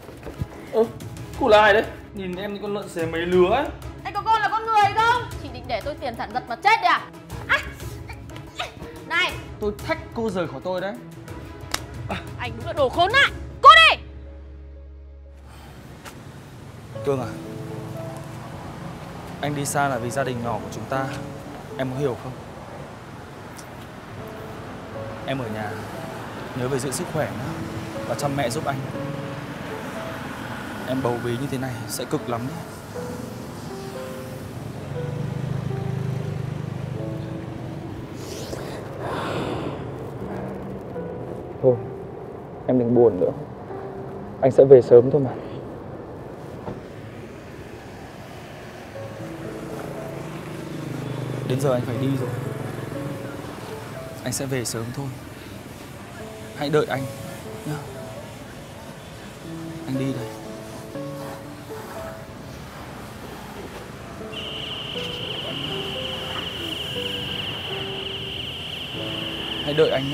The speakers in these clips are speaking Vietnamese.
Ơ, cô là ai đấy? Nhìn em như con lợn xề mấy lứa ấy. Anh có con là con người không? Chị định để tôi tiền sản giật mà chết đi à? Này, Tôi thách cô rời khỏi tôi đấy. anh đúng là đồ khốn nạn. Cút đi. Cương à, anh đi xa là vì gia đình nhỏ của chúng ta. Em có hiểu không? Em ở nhà nhớ về giữ sức khỏe nhá, và chăm mẹ giúp anh. Em bầu bí như thế này sẽ cực lắm đấy. Thôi, em đừng buồn nữa. Anh sẽ về sớm thôi mà. Đến giờ anh phải đi rồi. Anh sẽ về sớm thôi. Hãy đợi anh nhá. Anh đi đây. Hãy đợi anh nhé.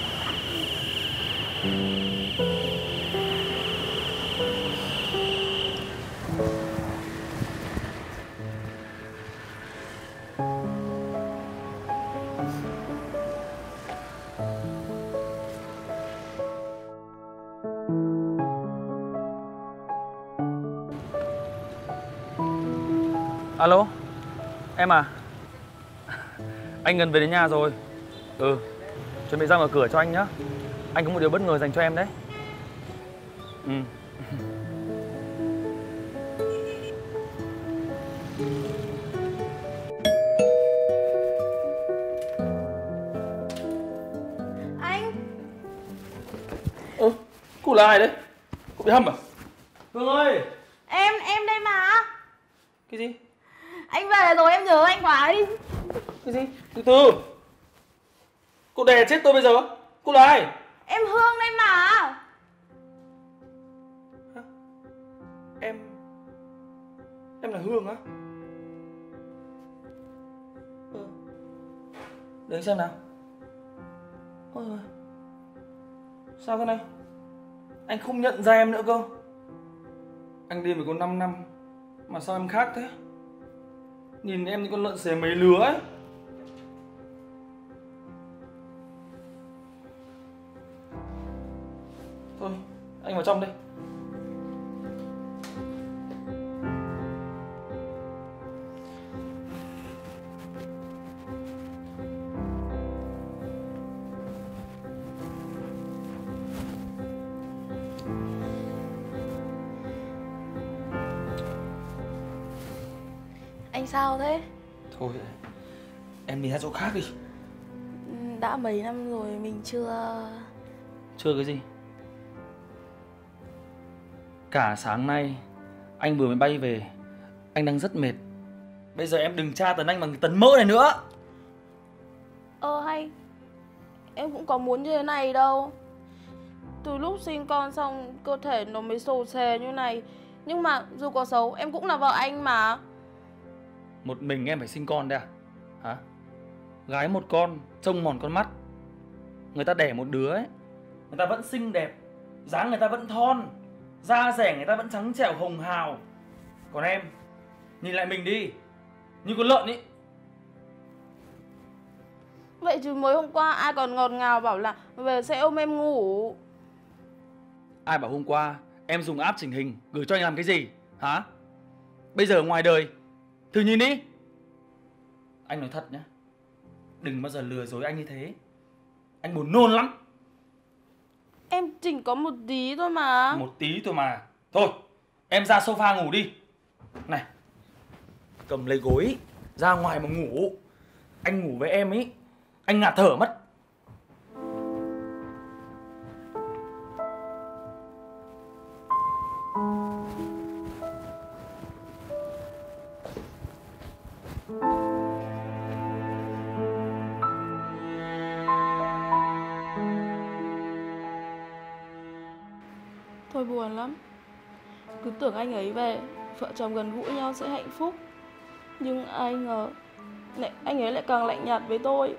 Alo, em à? Anh gần về đến nhà rồi. Chuẩn bị ra mở cửa cho anh nhá. Anh có một điều bất ngờ dành cho em đấy. Anh. Cô là ai đấy? Cô bị hâm à? Hương ơi! Em đây mà. Cái gì? Anh về rồi, em nhớ anh quá ấy. Cái gì? Từ từ! Cô đè chết tôi bây giờ. Cô là ai? Em Hương đây mà. Em là Hương á? Để anh xem nào. Ôi giời, sao thế này? Anh không nhận ra em nữa cơ. Anh đi với có 5 năm mà sao em khác thế? Nhìn em như con lợn xề mấy lứa ấy. Thôi, anh vào trong đây. Anh sao thế? Thôi, em đi ra chỗ khác đi. Đã mấy năm rồi mình chưa... Chưa cái gì? Cả sáng nay anh vừa mới bay về. Anh đang rất mệt. Bây giờ em đừng tra tấn anh bằng cái tấn mỡ này nữa. Hay em cũng có muốn như thế này đâu. Từ lúc sinh con xong cơ thể nó mới xồ xề như này. Nhưng mà dù có xấu em cũng là vợ anh mà. Một mình em phải sinh con đấy à? Hả? Gái một con trông mòn con mắt. Người ta đẻ một đứa ấy, người ta vẫn xinh đẹp, dáng người ta vẫn thon, da dẻ người ta vẫn trắng trẻo hồng hào. Còn em, nhìn lại mình đi, như con lợn ý. Vậy chứ mới hôm qua ai còn ngọt ngào bảo là về sẽ ôm em ngủ. Ai bảo hôm qua em dùng app chỉnh hình gửi cho anh làm cái gì? Hả? Bây giờ ngoài đời, thử nhìn đi. Anh nói thật nhá, đừng bao giờ lừa dối anh như thế. Anh buồn nôn lắm. Em chỉnh có một tí thôi mà. Một tí thôi mà. Thôi, em ra sofa ngủ đi. Này, cầm lấy gối ra ngoài mà ngủ. Anh ngủ với em ý, anh ngạt thở mất. Tôi buồn lắm. Cứ tưởng anh ấy về, vợ chồng gần gũi nhau sẽ hạnh phúc. Nhưng ai ngờ anh ấy lại càng lạnh nhạt với tôi.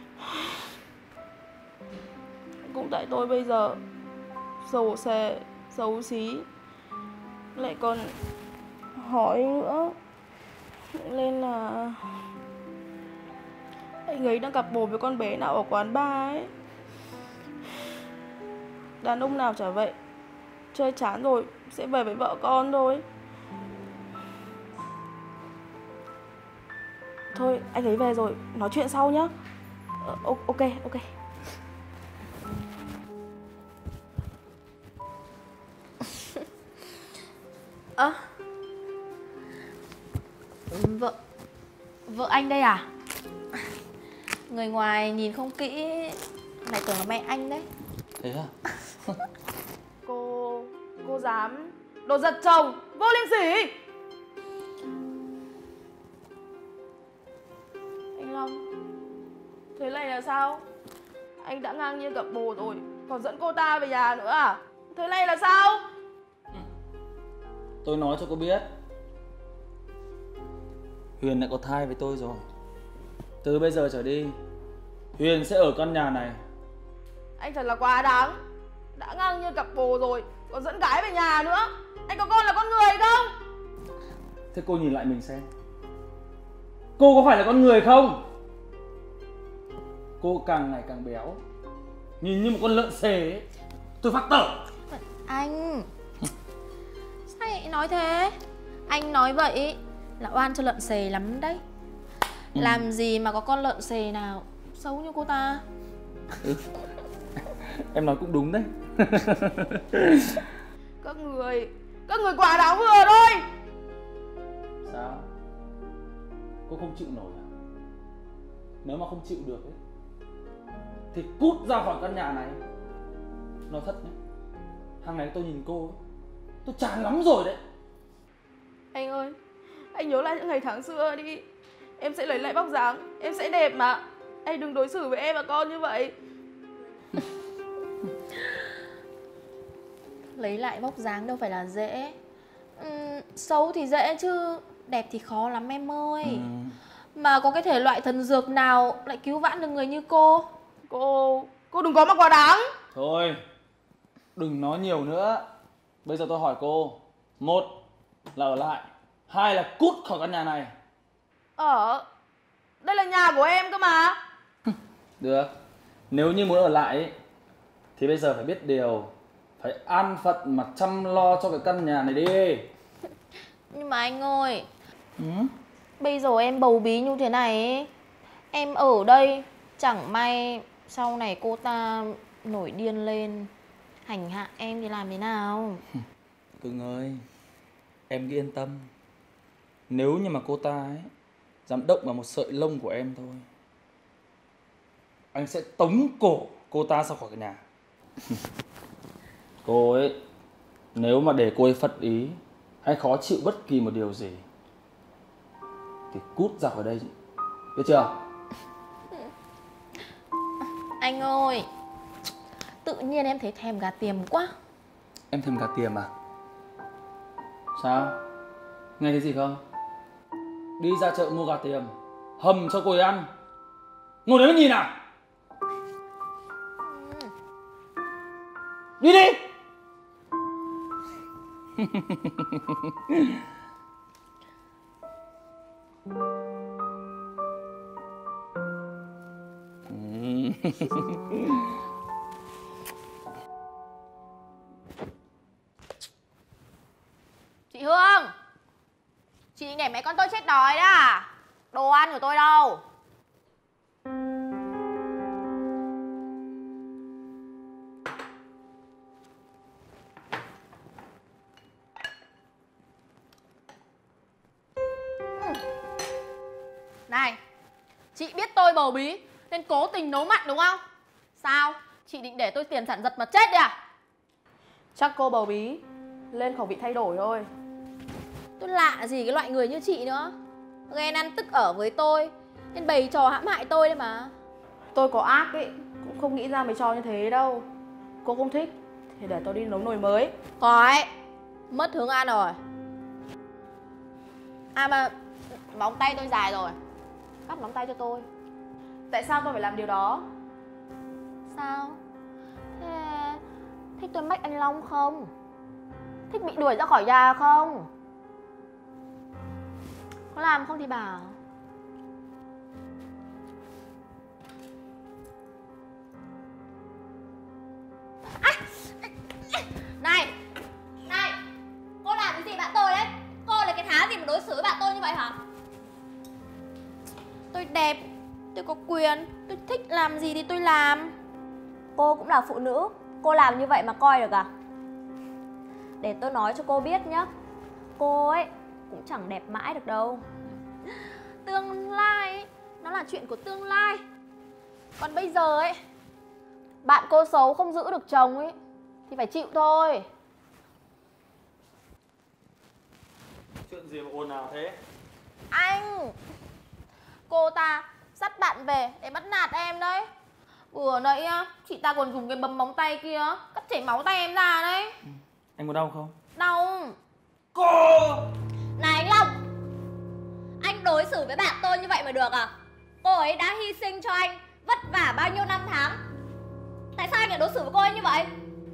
Cũng tại tôi bây giờ xồ xề, xấu xí, lại còn hỏi nữa. Nên là anh ấy đang cặp bồ với con bé nào ở quán bar ấy. Đàn ông nào chả vậy, chơi chán rồi sẽ về với vợ con thôi. Thôi anh ấy về rồi, nói chuyện sau nhá. Ok. Vợ anh đây à? Người ngoài nhìn không kỹ lại tưởng là mẹ anh đấy. Thế à? Cô dám đồ giật chồng, vô liêm sỉ. Anh Long, thế này là sao? Anh đã ngang nhiên gặp bồ rồi, còn dẫn cô ta về nhà nữa à? Thế này là sao? Tôi nói cho cô biết, Huyền đã có thai với tôi rồi. Từ bây giờ trở đi, Huyền sẽ ở căn nhà này. Anh thật là quá đáng. Đã ngang nhiên gặp bồ rồi, còn dẫn gái về nhà nữa. Anh có con là con người không? Thế cô nhìn lại mình xem, cô có phải là con người không? Cô càng ngày càng béo, nhìn như một con lợn xề ấy. Tôi phát tởm. Anh sao lại nói thế? Anh nói vậy là oan cho lợn xề lắm đấy. Làm gì mà có con lợn xề nào xấu như cô ta. Em nói cũng đúng đấy. Các người quá đáng vừa thôi. Sao? Cô không chịu nổi à? Nếu mà không chịu được ấy, thì cút ra khỏi căn nhà này. Nói thật nhé, hàng ngày tôi nhìn cô ấy, tôi chán lắm rồi đấy. Anh ơi, anh nhớ lại những ngày tháng xưa đi. Em sẽ lấy lại vóc dáng, em sẽ đẹp mà. Anh đừng đối xử với em và con như vậy. Lấy lại vóc dáng đâu phải là dễ. Xấu thì dễ chứ đẹp thì khó lắm em ơi. Mà có cái thể loại thần dược nào lại cứu vãn được người như cô? Cô đừng có mà quá đáng. Thôi, đừng nói nhiều nữa. Bây giờ tôi hỏi cô, một là ở lại, hai là cút khỏi căn nhà này. Đây là nhà của em cơ mà. Được, nếu như muốn ở lại ấy, thì bây giờ phải biết điều, phải an phận mà chăm lo cho cái căn nhà này đi. Nhưng mà anh ơi, bây giờ em bầu bí như thế này ấy, em ở đây chẳng may sau này cô ta nổi điên lên hành hạ em thì làm thế nào? Cưng ơi, em cứ yên tâm. Nếu như mà cô ta ấy dám động vào một sợi lông của em thôi, anh sẽ tống cổ cô ta ra khỏi cái nhà. Cô ấy, nếu mà để cô ấy phật ý hay khó chịu bất kỳ một điều gì thì cút ra khỏi đây, biết chưa? Anh ơi, tự nhiên em thấy thèm gà tiềm quá. Em thèm gà tiềm à? Sao? Nghe thấy gì không? Đi ra chợ mua gà tiềm, hầm cho cô ấy ăn. Ngồi đấy mà nhìn à? Đi đi! Chị Hương, chị để mẹ con tôi chết đói đó à? Đồ ăn của tôi đâu? Này, chị biết tôi bầu bí nên cố tình nấu mặn đúng không? Sao? Chị định để tôi tiền sản giật mà chết đi à? Chắc cô bầu bí lên khẩu vị thay đổi thôi. Tôi lạ gì cái loại người như chị nữa. Ghen ăn tức ở với tôi nên bày trò hãm hại tôi đấy mà. Tôi có ác ấy, cũng không nghĩ ra mấy trò như thế đâu. Cô không thích thì để tôi đi nấu nồi mới. Khỏi, mất hướng ăn rồi. À mà móng tay tôi dài rồi, cắt móng tay cho tôi. Tại sao tôi phải làm điều đó? Sao? Thế thích tôi mách anh Long không? Thích bị đuổi ra khỏi nhà không? Có làm không thì bảo. Này, này, cô làm cái gì bạn tôi đấy? Cô là cái thá gì mà đối xử với bạn tôi như vậy hả? Tôi đẹp, tôi có quyền, tôi thích làm gì thì tôi làm. Cô cũng là phụ nữ, cô làm như vậy mà coi được à? Để tôi nói cho cô biết nhá, cô ấy cũng chẳng đẹp mãi được đâu. Tương lai ấy, nó là chuyện của tương lai. Còn bây giờ ấy, bạn cô xấu không giữ được chồng ấy thì phải chịu thôi. Chuyện gì mà ồn ào thế? Anh, cô ta dắt bạn về để bắt nạt em đấy. Vừa nãy á, chị ta còn dùng cái bấm móng tay kia cắt chảy máu tay em ra đấy. Anh có đau không? Đau. Cô! Này anh Long, anh đối xử với bạn tôi như vậy mà được à? Cô ấy đã hy sinh cho anh vất vả bao nhiêu năm tháng. Tại sao anh lại đối xử với cô ấy như vậy?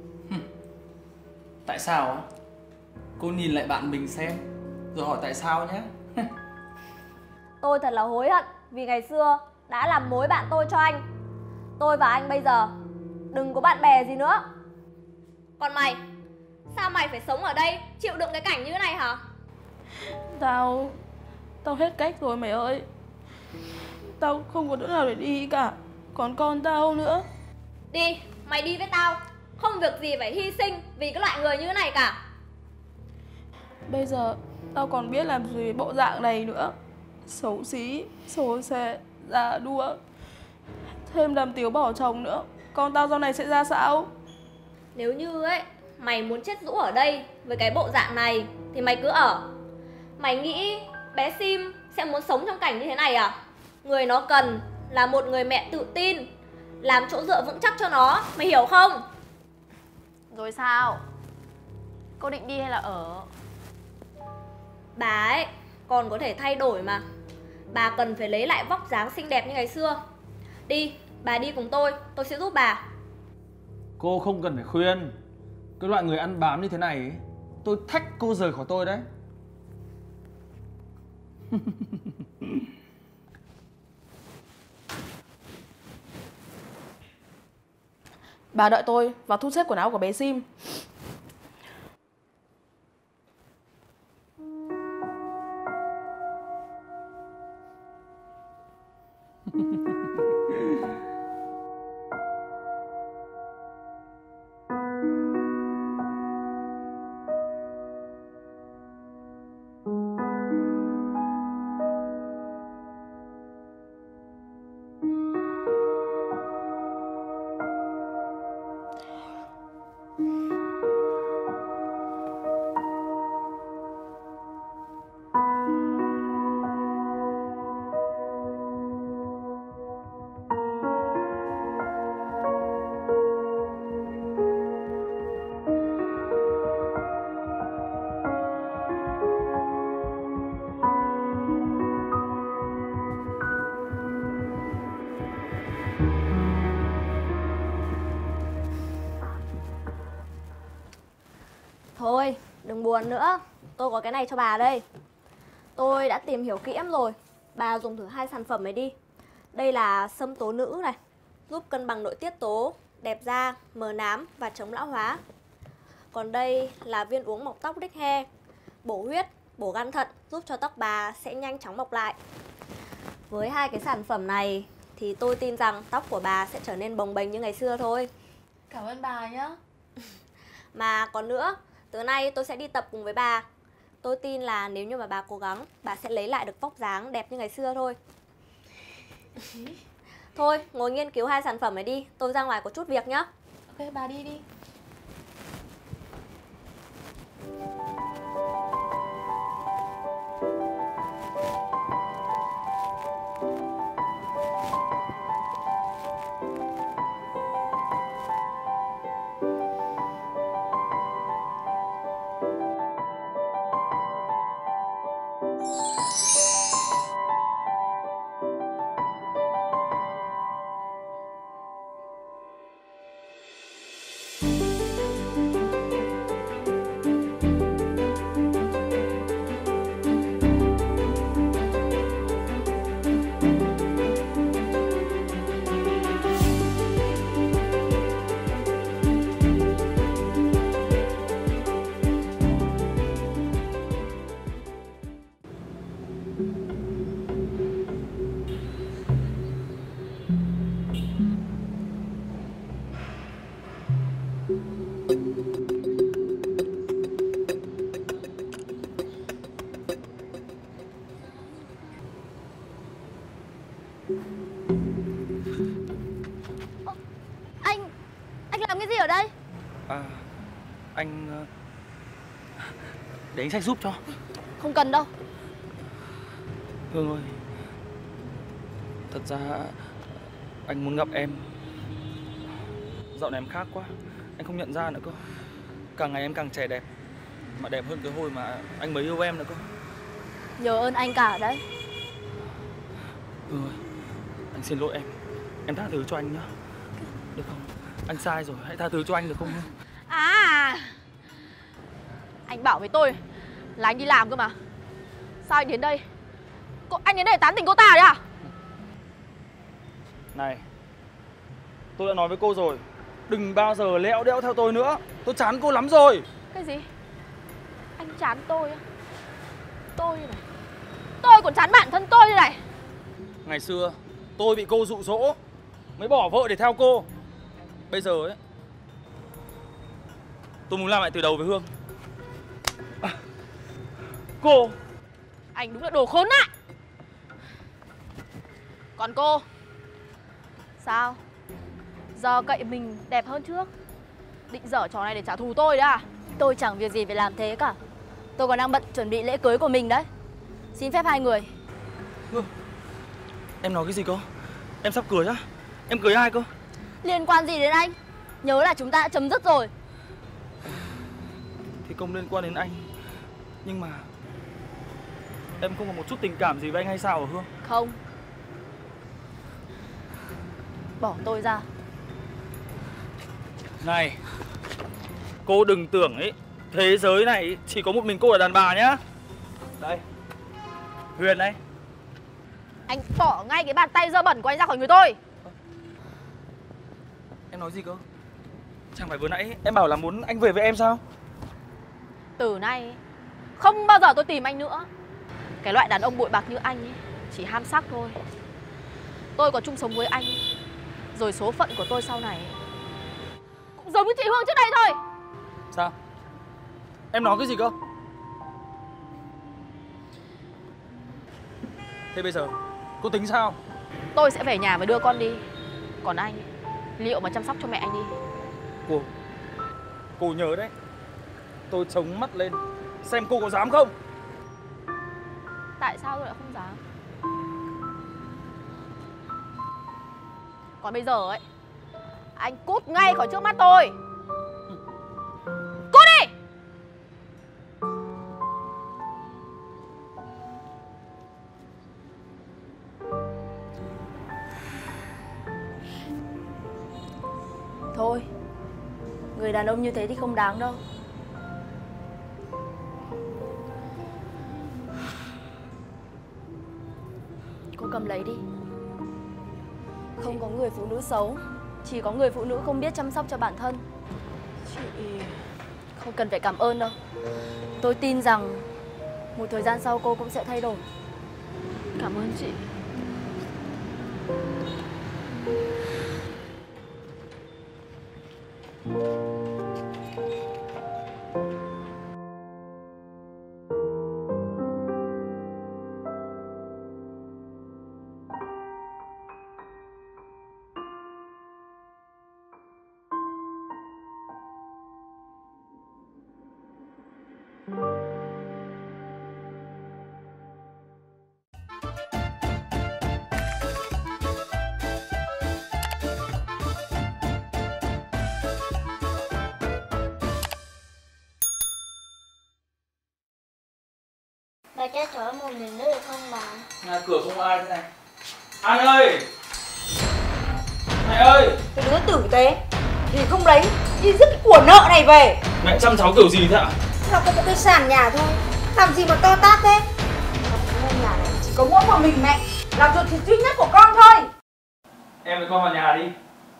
Tại sao á? Cô nhìn lại bạn mình xem, rồi hỏi tại sao nhé. Tôi thật là hối hận vì ngày xưa đã làm mối bạn tôi cho anh. Tôi và anh bây giờ đừng có bạn bè gì nữa. Còn mày, sao mày phải sống ở đây chịu đựng cái cảnh như thế này hả? Tao hết cách rồi mày ơi. Tao không có chỗ nào để đi cả. Còn con tao nữa. Đi, mày đi với tao. Không việc gì phải hy sinh vì cái loại người như thế này cả. Bây giờ tao còn biết làm gì với bộ dạng này nữa. Xấu xí, xồ xệ, già đua. Thêm làm tiếu bỏ chồng nữa. Con tao sau này sẽ ra sao? Nếu như ấy mày muốn chết rũ ở đây với cái bộ dạng này thì mày cứ ở. Mày nghĩ bé Sim sẽ muốn sống trong cảnh như thế này à? Người nó cần là một người mẹ tự tin, làm chỗ dựa vững chắc cho nó, mày hiểu không? Rồi sao? Cô định đi hay là ở? Bà ấy còn có thể thay đổi mà. Bà cần phải lấy lại vóc dáng xinh đẹp như ngày xưa. Đi, bà đi cùng tôi sẽ giúp bà. Cô không cần phải khuyên. Cái loại người ăn bám như thế này ấy, tôi thách cô rời khỏi tôi đấy. Bà đợi tôi vào thu xếp quần áo của bé Sim. Thôi, đừng buồn nữa. Tôi có cái này cho bà đây. Tôi đã tìm hiểu kỹ lắm rồi. Bà dùng thử 2 sản phẩm này đi. Đây là sâm tố nữ này, giúp cân bằng nội tiết tố, đẹp da, mờ nám và chống lão hóa. Còn đây là viên uống mọc tóc Dick Hair, bổ huyết, bổ gan thận, giúp cho tóc bà sẽ nhanh chóng mọc lại. Với 2 cái sản phẩm này thì tôi tin rằng tóc của bà sẽ trở nên bồng bềnh như ngày xưa thôi. Cảm ơn bà nhá. Mà còn nữa, từ nay tôi sẽ đi tập cùng với bà. Tôi tin là nếu như mà bà cố gắng, bà sẽ lấy lại được vóc dáng đẹp như ngày xưa thôi. Thôi, ngồi nghiên cứu 2 sản phẩm này đi. Tôi ra ngoài có chút việc nhá. Ok, bà đi đi. anh để anh xách giúp cho. Không cần đâu. Hương ơi, thật ra anh muốn gặp em. Dạo này em khác quá, anh không nhận ra nữa cơ. Càng ngày em càng trẻ đẹp, mà đẹp hơn cái hồi mà anh mới yêu em nữa cơ. Nhờ ơn anh cả đấy. Hương ơi, anh xin lỗi em tha thứ cho anh nhá. Được không? Anh sai rồi, hãy tha thứ cho anh được không? À, anh bảo với tôi là anh đi làm cơ mà. Sao anh đến đây? Anh đến đây tán tỉnh cô ta đấy à? Này, tôi đã nói với cô rồi, đừng bao giờ lẽo đẽo theo tôi nữa. Tôi chán cô lắm rồi. Cái gì? Anh chán tôi á? Tôi như này, tôi còn chán bản thân tôi như này. Ngày xưa tôi bị cô dụ dỗ mới bỏ vợ để theo cô. Bây giờ ấy, tôi muốn làm lại từ đầu với Hương. Cô, Anh đúng là đồ khốn nạn. Còn cô, sao? Giờ cậy mình đẹp hơn trước, định dở trò này để trả thù tôi đấy à? Tôi chẳng việc gì phải làm thế cả. Tôi còn đang bận chuẩn bị lễ cưới của mình đấy. Xin phép hai người. Hương, em nói cái gì cơ? Em sắp cưới á? Em cưới ai cơ? Liên quan gì đến anh? Nhớ là chúng ta đã chấm dứt rồi. Thì không liên quan đến anh, nhưng mà em không có một chút tình cảm gì với anh hay sao hả Hương? Không. Bỏ tôi ra. Này, cô đừng tưởng ấy, thế giới này chỉ có một mình cô là đàn bà nhá. Đây, Huyền đây. Anh bỏ ngay cái bàn tay dơ bẩn của anh ra khỏi người tôi. Em nói gì cơ? Chẳng phải vừa nãy em bảo là muốn anh về với em sao? Từ nay không bao giờ tôi tìm anh nữa. Cái loại đàn ông bội bạc như anh ấy chỉ ham sắc thôi. Tôi có chung sống với anh, rồi số phận của tôi sau này cũng giống như chị Hương trước đây thôi. Sao? Em nói cái gì cơ? Thế bây giờ cô tính sao? Tôi sẽ về nhà và đưa con đi. Còn anh ấy, liệu mà chăm sóc cho mẹ anh đi. Cô nhớ đấy, tôi chống mắt lên xem cô có dám không. Tại sao tôi lại không dám? Còn bây giờ ấy, anh cút ngay khỏi trước mắt tôi. Cút đi! Thôi, người đàn ông như thế thì không đáng đâu. Cô cầm lấy đi. Không có người phụ nữ xấu, chỉ có người phụ nữ không biết chăm sóc cho bản thân. Chị... Không cần phải cảm ơn đâu. Tôi tin rằng một thời gian sau cô cũng sẽ thay đổi. Cảm ơn chị. Bà cho chở một mình nữa được không bà? Nhà cửa không ai thế này. An ơi! Mẹ ơi! Cái đứa tử tế thì không lấy, đi dứt cái của nợ này về. Mẹ chăm cháu kiểu gì thế ạ? Nó có một cái sàn nhà thôi, làm gì mà to tát thế? Ngôi nhà này chỉ có mỗi một mình mẹ, là ruột thịt duy nhất của con thôi. Em với con vào nhà đi.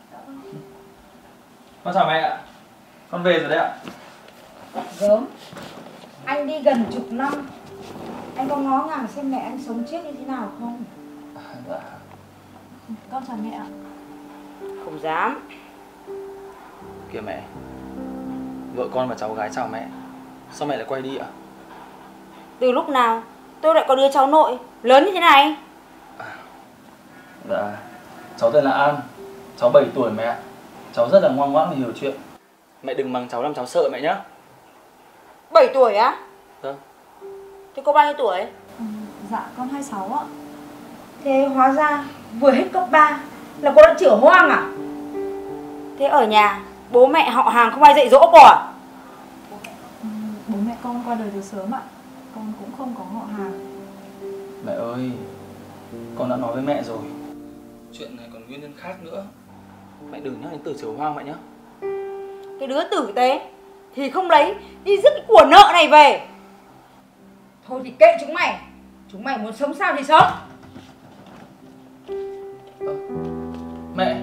Con chào mẹ ạ. Con về rồi đấy ạ. Gớm, anh đi gần chục năm, anh có ngó ngàng xem mẹ anh sống chết như thế nào không? Dạ. Con chào mẹ ạ. Không dám. Kìa mẹ, vợ con và cháu gái chào mẹ. Sao mẹ lại quay đi ạ? Từ lúc nào tôi lại có đứa cháu nội lớn như thế này? Dạ, cháu tên là An, cháu 7 tuổi mẹ ạ. Cháu rất là ngoan ngoãn và hiểu chuyện. Mẹ đừng mắng cháu làm cháu sợ mẹ nhá. 7 tuổi á? Vâng. Thế cô bao nhiêu tuổi? Dạ con 26 ạ. Thế hóa ra vừa hết cấp 3 là cô đã chữa hoang à? Thế ở nhà bố mẹ họ hàng không ai dạy dỗ cô à? Bố mẹ con qua đời từ sớm ạ. Con cũng không có họ hàng. Mẹ ơi, con đã nói với mẹ rồi. Chuyện này còn nguyên nhân khác nữa. Mẹ đừng nhắc đến từ chữa hoang mẹ nhé. Cái đứa tử tế thì không lấy, đi rước cái của nợ này về. Thôi thì kệ chúng mày. Chúng mày muốn sống sao thì sống. Mẹ.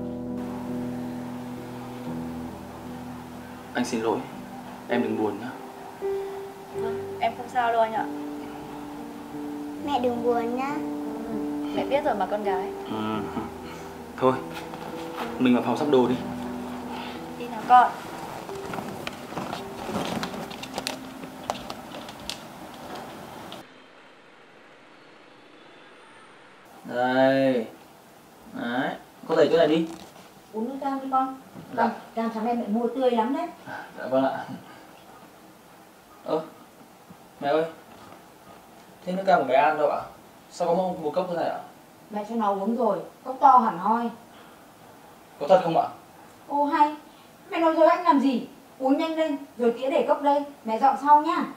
Anh xin lỗi. Em đừng buồn nhá. Vâng, em không sao đâu anh ạ. Mẹ đừng buồn nhá. Mẹ biết rồi mà con gái. Thôi, mình vào phòng sắp đồ đi. Đi nào con. Đây. Đấy, con đẩy chỗ này đi. Uống nước cam đi con. Vâng, cam sáng nay mẹ mua tươi lắm đấy. Dạ vâng ạ. Mẹ ơi, thế nước cam của mẹ ăn đâu ạ? Sao có một cốc thế này ạ? Mẹ cho nó uống rồi, cốc to hẳn hoi. Có thật không ạ? Ô hay, mẹ nói dối anh làm gì? Uống nhanh lên, rồi tía để cốc đây, mẹ dọn sau nhá.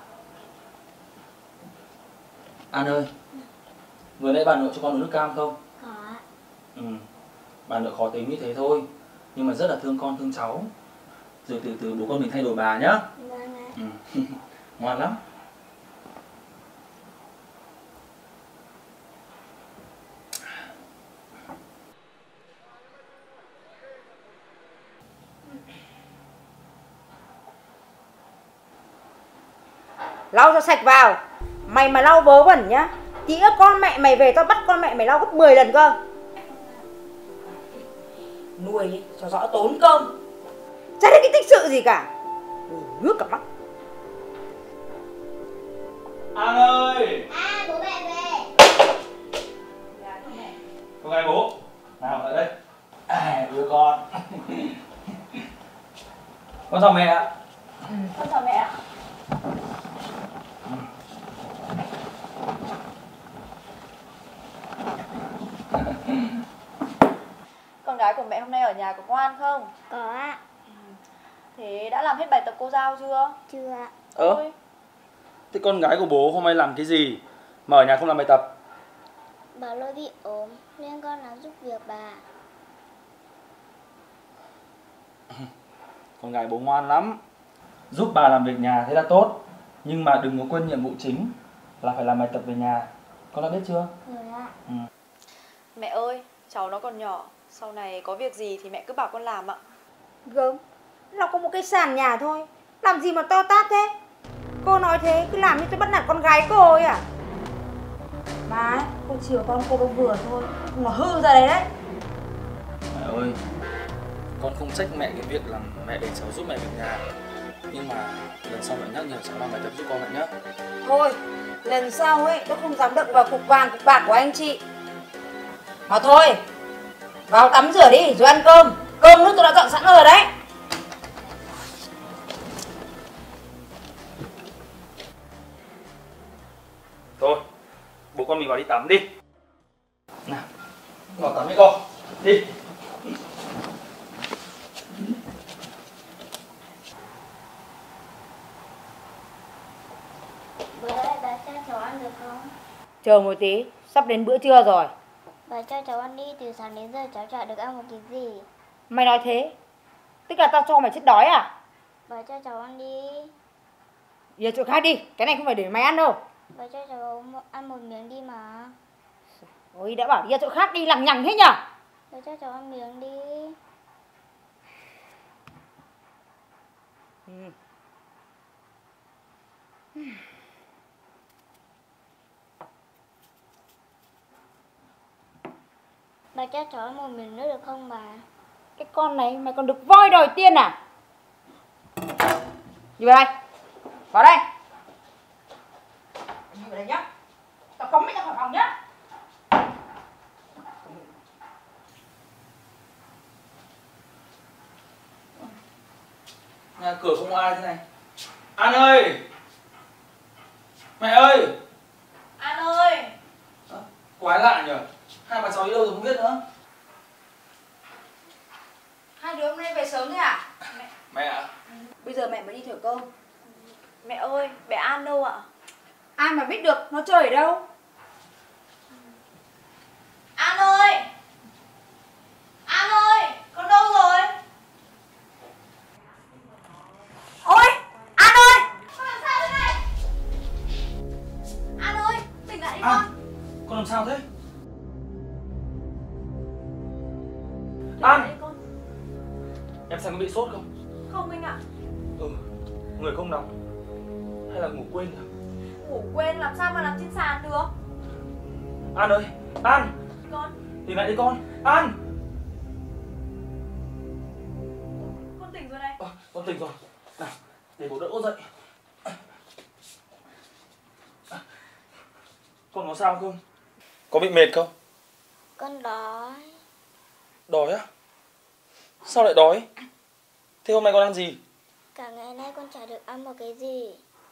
An ơi, vừa nãy bà nội cho con uống nước cam không? Có ạ. Bà nội khó tính như thế thôi, nhưng mà rất là thương con thương cháu. Rồi từ từ bố con mình thay đổi bà nhá. Vâng ạ. Ngoan lắm. Lau cho sạch vào. Mày mà lau vớ vẩn nhá, tía con mẹ mày về tao bắt con mẹ mày lau gấp 10 lần cơ. Nuôi cho rõ tốn công. Chả thấy cái tích sự gì cả. Nước cả mắt. An ơi! À, bố mẹ về. Con gái bố. Nào lại đây. Đưa con. Con chào mẹ ạ. Con chào mẹ ạ. Con gái của mẹ hôm nay ở nhà có ngoan không? Có ạ. Thế đã làm hết bài tập cô giao chưa? Chưa ạ. Thế con gái của bố hôm nay làm cái gì mà ở nhà không làm bài tập? Bà Lôi bị ốm nên con làm giúp việc bà. Con gái bố ngoan lắm. Giúp bà làm việc nhà thế là tốt, nhưng mà đừng có quên nhiệm vụ chính là phải làm bài tập về nhà. Con đã biết chưa? Rồi ạ. Mẹ ơi, cháu nó còn nhỏ, sau này có việc gì thì mẹ cứ bảo con làm ạ. Gớm, nó có một cái sàn nhà thôi, làm gì mà to tát thế? Cô nói thế cứ làm như tôi bắt nạt con gái cô ấy à? Mà ấy, cô chiều con cô đâu vừa thôi, nó hư ra đấy đấy. Mẹ ơi, con không trách mẹ cái việc là mẹ để cháu giúp mẹ việc nhà, nhưng mà lần sau mẹ nhắc nhở cháu làm bài tập giúp con mẹ nhé. Thôi, lần sau ấy tôi không dám động vào cục vàng cục bạc của anh chị. Mà thôi, vào tắm rửa đi rồi ăn cơm. Cơm nước tôi đã dọn sẵn rồi đấy. Thôi, bố con mình vào đi tắm đi. Nào, vào tắm với con. Đi. Bữa ơi, bà cho cháu ăn được không? Chờ một tí, sắp đến bữa trưa rồi. Bà cho cháu ăn đi, từ sáng đến giờ cháu chả được ăn một cái gì. Mày nói thế, tức là tao cho mày chết đói à? Bà cho cháu ăn đi. Giờ chỗ khác đi, cái này không phải để mày ăn đâu. Bà cho cháu ăn một miếng đi mà. Ôi đã bảo đi ra chỗ khác đi, lằng nhằng thế nhở? Bà cho cháu ăn miếng đi. Bà cho cháu ăn một miếng nữa được không bà? Cái con này mày còn được voi đòi tiên à? Đi vào đây. Vào đây. Đi vào đây nhá. Tao cấm mày ra khỏi phòng nhá. Nhà cửa không ai thế này. An ơi, Mẹ ơi! An ơi! Quái lạ nhỉ? Hai bà cháu đi đâu rồi không biết nữa. Hai đứa hôm nay về sớm thế à? Mẹ ạ. Bây giờ mẹ mới đi thổi cơm. Mẹ ơi, bé An đâu ạ? Ai mà biết được nó chơi ở đâu? An ơi! An ơi! Con đâu rồi? Ôi! An ơi! Con làm sao thế này? An ơi! Tỉnh lại đi An! con! Con làm sao thế? Tỉnh lại An! đi con. Em xem có bị sốt không? Không anh ạ. Người không nóng. Hay là ngủ quên nhỉ? Ngủ quên làm sao mà nằm trên sàn được? An ơi! An! Con, Tỉnh lại đi con! An! con tỉnh rồi này. Con tỉnh rồi. Nào, để bố đỡ dậy. Con có sao không? Có bị mệt không? Con đói. Đói á? Sao lại đói? Thế hôm nay con ăn gì? Cả ngày nay con chả được ăn một cái gì.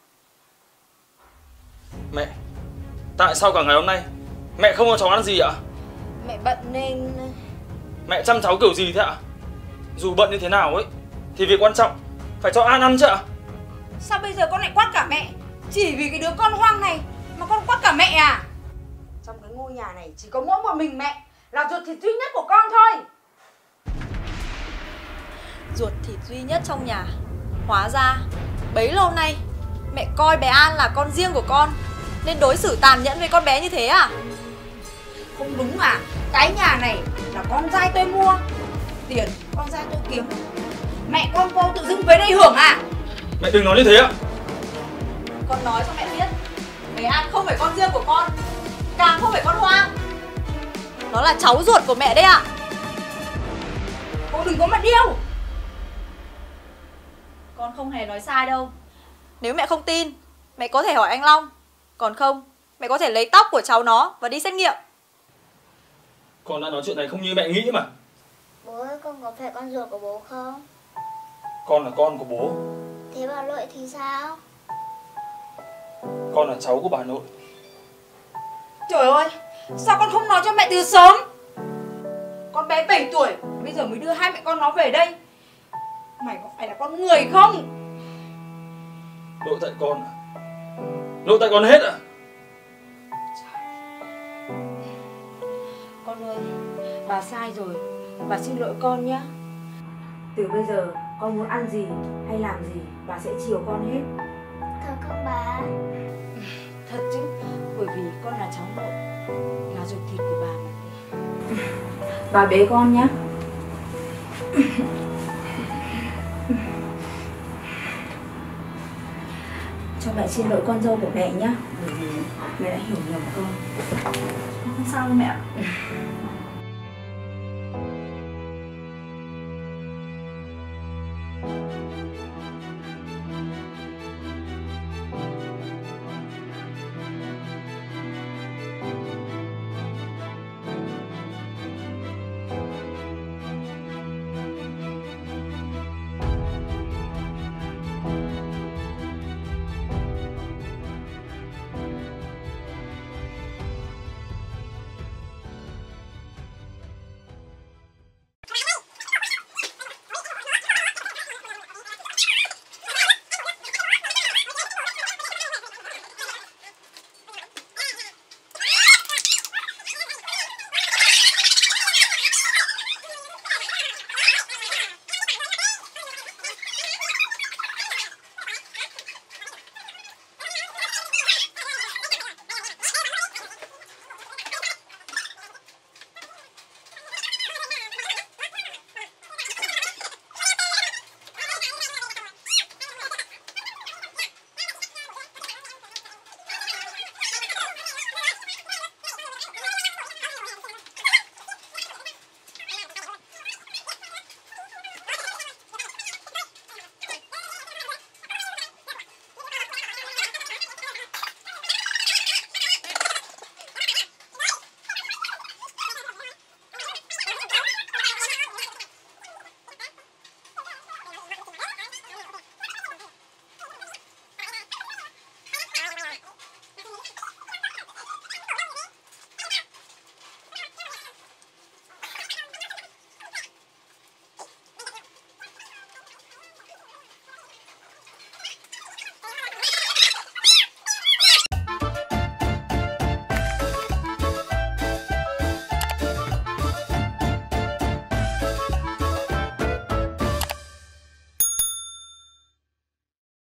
Mẹ, tại sao cả ngày hôm nay mẹ không cho cháu ăn gì ạ? Mẹ bận nên... Mẹ chăm cháu kiểu gì thế ạ? Dù bận như thế nào ấy thì việc quan trọng phải cho An ăn chứ ạ? Sao bây giờ con lại quát cả mẹ? Chỉ vì cái đứa con hoang này mà con quát cả mẹ à? Trong cái ngôi nhà này chỉ có mỗi một mình mẹ là ruột thịt duy nhất của con thôi. Ruột thịt duy nhất trong nhà. Hóa ra bấy lâu nay mẹ coi bé An là con riêng của con nên đối xử tàn nhẫn với con bé như thế à? Không đúng à? Cái nhà này là con trai tôi mua, tiền con trai tôi kiếm. Mẹ con cô tự dưng về đây hưởng à? Mẹ đừng nói như thế ạ. Con nói cho mẹ biết, bé An không phải con riêng của con, càng không phải con hoang. Nó là cháu ruột của mẹ đấy ạ. Cô đừng có mà điêu. Con không hề nói sai đâu. Nếu mẹ không tin, mẹ có thể hỏi anh Long. Còn không, mẹ có thể lấy tóc của cháu nó và đi xét nghiệm. Con đã nói chuyện này không như mẹ nghĩ mà. Bố ơi, con có phải con ruột của bố không? Con là con của bố. Thế bà nội thì sao? Con là cháu của bà nội. Trời ơi, sao con không nói cho mẹ từ sớm? Con bé 7 tuổi, bây giờ mới đưa hai mẹ con nó về đây. Mày có phải là con người không? Lỗi tại con à? Lỗi tại con hết à? Con ơi, bà sai rồi, bà xin lỗi con nhé. Từ bây giờ con muốn ăn gì hay làm gì bà sẽ chiều con hết. Thật không bà? Thật chứ, bởi vì con là cháu nội, là ruột thịt của bà mà. Bà bế con nhé. Cho mẹ xin lỗi con dâu của mẹ nhé, bởi vì mẹ đã hiểu nhầm con. Không sao đâu mẹ ạ.